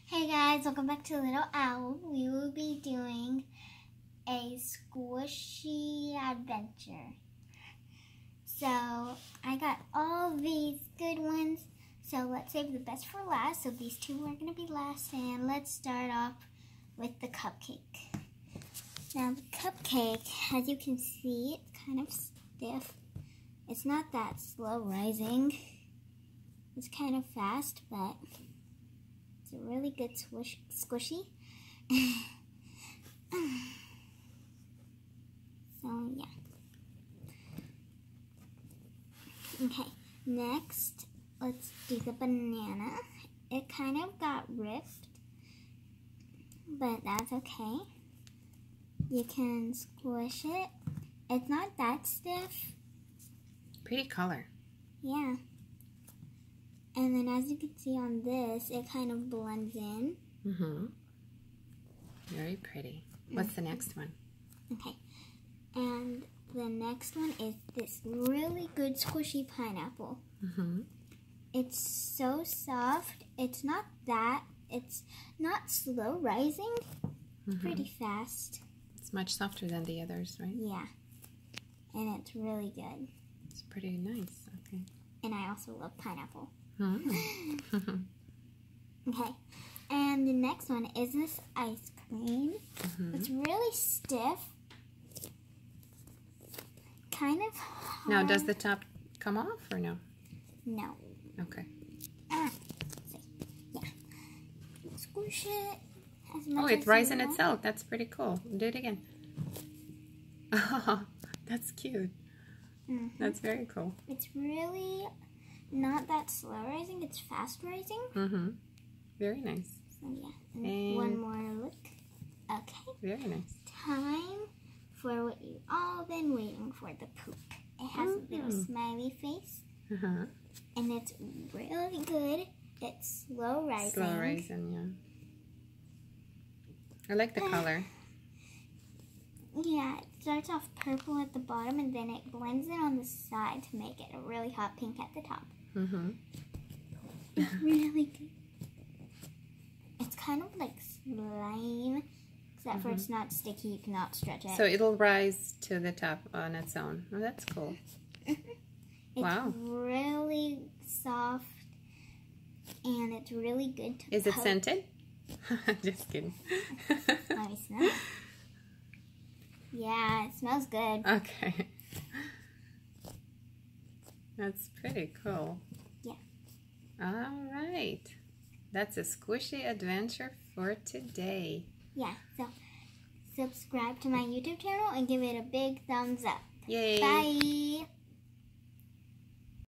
Hey guys, welcome back to Little Owl. We will be doing a squishy adventure. So I got all these good ones. So let's save the best for last. So these two are going to be last. And let's start off with the cupcake. Now the cupcake, as you can see, it's kind of stiff. It's not that slow rising. It's kind of fast, but it's a really good squishy. So yeah. Okay, next let's do the banana. It kind of got ripped, but that's okay. You can squish it. It's not that stiff. Pretty color. Yeah. And then as you can see on this, it kind of blends in. Mm-hmm. Very pretty. What's the next one? Okay. And the next one is this really good squishy pineapple. Mm-hmm. It's so soft. It's not slow rising. Mm-hmm. Pretty fast. It's much softer than the others, right? Yeah. And it's really good. It's pretty nice. Okay. And I also love pineapple. Mm-hmm. Okay. And the next one is this ice cream. Mm-hmm. It's really stiff. Kind of hard. Now, does the top come off or no? No. Okay. See. Yeah. Squish it as much Oh, as it rises you in want. itself. That's pretty cool. Do it again. Oh, that's cute. Mm-hmm. That's very cool. It's really not that slow rising. It's fast rising. Mm-hmm. Very nice. So yeah. And one more look. Okay. Very nice. Time for what you've all been waiting for, the poop. It has a little smiley face. Uh-huh. And it's really good. It's slow rising. Slow rising, yeah. I like the color. Yeah, it starts off purple at the bottom and then it blends in on the side to make it a really hot pink at the top. Mm-hmm. It's really good. It's kind of like slime, except for it's not sticky. You cannot stretch it. So it'll rise to the top on its own. Oh, that's cool. It's Wow. really soft and it's really good to Is it poke. scented? Just kidding. Let me smell. Yeah, it smells good. Okay. That's pretty cool. Yeah. All right. That's a squishy adventure for today. Yeah, so subscribe to my YouTube channel and give it a big thumbs up. Yay. Bye.